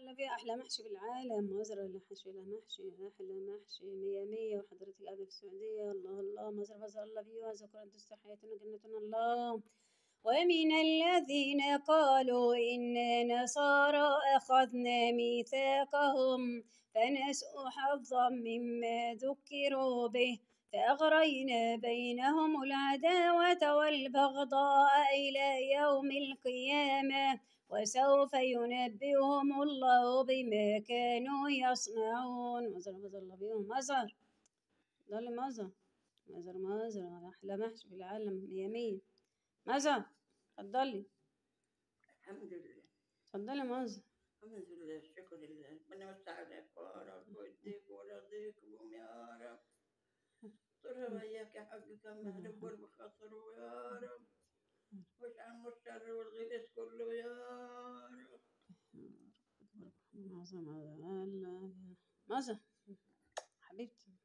يلا بيه أحلى محشي في العالم، مزرعة اللي حشي لها محشي أحلى محشي مية مية، وحضرتك قاعدة في السعودية. الله الله مزرعة بزر الله بيه وذكر أن تستر حياتنا جنتنا الله. ومن الذين قالوا إنا نصارى أخذنا ميثاقهم فنسوا حظا مما ذكروا به فأغرينا بينهم العداوة والبغضاء إلى يوم القيامة وسوف ينبئهم الله بما كانوا يصنعون. مزر الله بيهم مزر ضل مزر أحلى محشي في العالم مية مية. مزر اتفضلي. الحمد لله. اتفضلي مزر. الحمد لله شكر لله. ربنا يساعدك ويراك ويديك ويرضيك بهم يا رب. استرها وياك يا حاج كمان دبر بخاطره يا رب. وش عنه الشر والغلس كله يا رب. مزر حبيبتي